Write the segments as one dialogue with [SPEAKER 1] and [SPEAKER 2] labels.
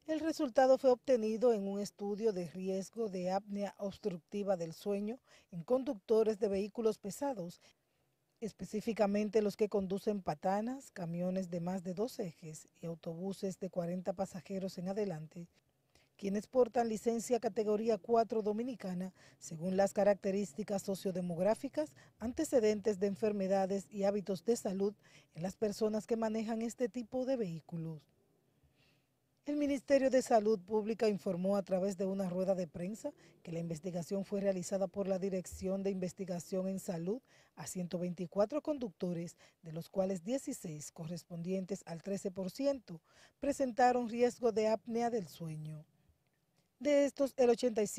[SPEAKER 1] El resultado fue obtenido en un estudio de riesgo de apnea obstructiva del sueño en conductores de vehículos pesados, específicamente los que conducen patanas, camiones de más de 2 ejes y autobuses de 40 pasajeros en adelante, quienes portan licencia categoría 4 dominicana según las características sociodemográficas, antecedentes de enfermedades y hábitos de salud en las personas que manejan este tipo de vehículos. El Ministerio de Salud Pública informó a través de una rueda de prensa que la investigación fue realizada por la Dirección de Investigación en Salud a 124 conductores, de los cuales 16, correspondientes al 13%, presentaron riesgo de apnea del sueño. De estos, el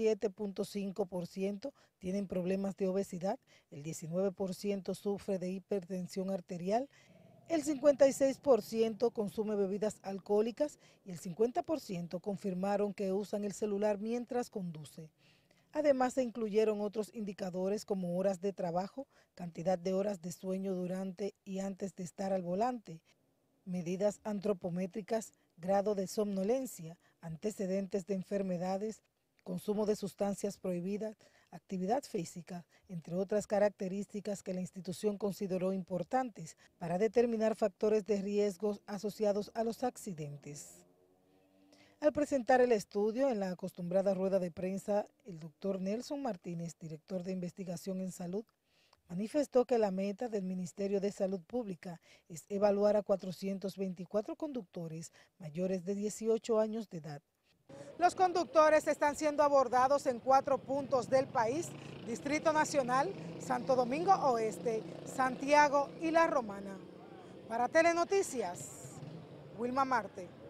[SPEAKER 1] 87.5% tienen problemas de obesidad, el 19% sufre de hipertensión arterial, el 56% consume bebidas alcohólicas y el 50% confirmaron que usan el celular mientras conduce. Además, se incluyeron otros indicadores como horas de trabajo, cantidad de horas de sueño durante y antes de estar al volante, medidas antropométricas, grado de somnolencia, antecedentes de enfermedades, consumo de sustancias prohibidas, actividad física, entre otras características que la institución consideró importantes para determinar factores de riesgo asociados a los accidentes. Al presentar el estudio en la acostumbrada rueda de prensa, el doctor Nelson Martínez, director de investigación en salud, manifestó que la meta del Ministerio de Salud Pública es evaluar a 424 conductores mayores de 18 años de edad. Los conductores están siendo abordados en 4 puntos del país: Distrito Nacional, Santo Domingo Oeste, Santiago y La Romana. Para Telenoticias, Wilma Marte.